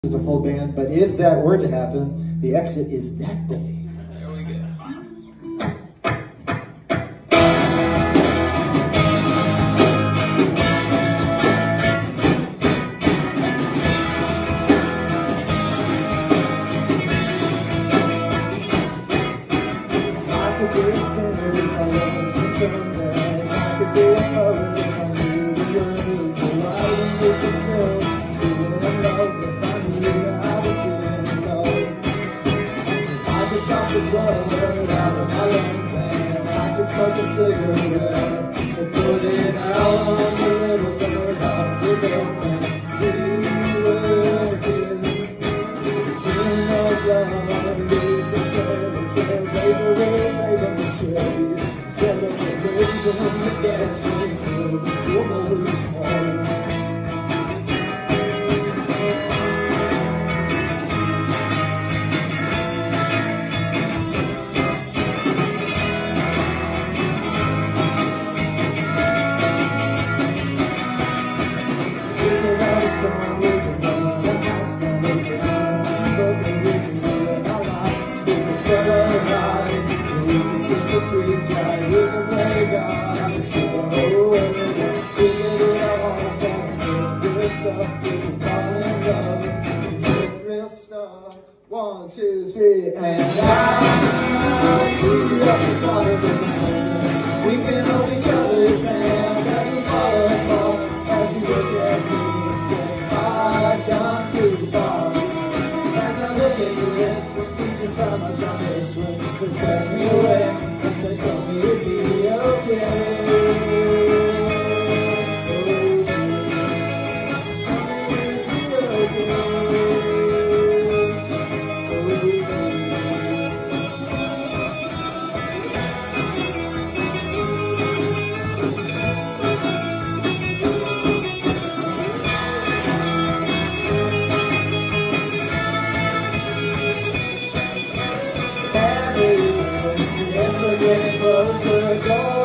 It's a full band, but if that were to happen, the exit is that way. There we go. I could be a sinner if I wasn't turned back. I could be a poet if I knew the words. So I wouldn't make it still. Feeling in love if I knew I was feeling in love. If I could drop the blood out of my lungs and I could smoke a cigarette and put it out on the little birdhouse to go and we were here. It's feeling of love, leaves a trail, razor blade on the shade. Instead of the razor on the gas tank, your mother's home. One, two, three, and I see you up the top of the mountain. We can hold each other's hand as we fall apart, as we look at me and say, I've gone too far. As I look at your wrist and see just how much I miss when they snatched me away and they told me it'd be okay. Getting closer, go.